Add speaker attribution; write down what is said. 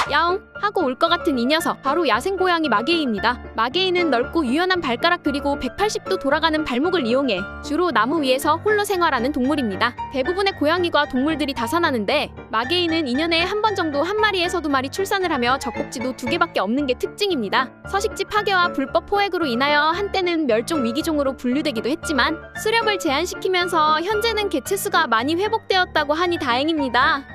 Speaker 1: 야옹 하고 올 것 같은 이 녀석, 바로 야생고양이 마게이입니다. 마게이는 넓고 유연한 발가락 그리고 180도 돌아가는 발목을 이용해 주로 나무 위에서 홀로 생활하는 동물입니다. 대부분의 고양이과 동물들이 다산하는데 마게이는 2년에 한 번 정도 한 마리에서 2마리 출산을 하며 젖꼭지도 2개밖에 없는 게 특징입니다. 서식지 파괴와 불법 포획으로 인하여 한때는 멸종 위기종으로 분류되기도 했지만 수렵을 제한시키면서 현재는 개체수가 많이 회복되었다고 하니 다행입니다.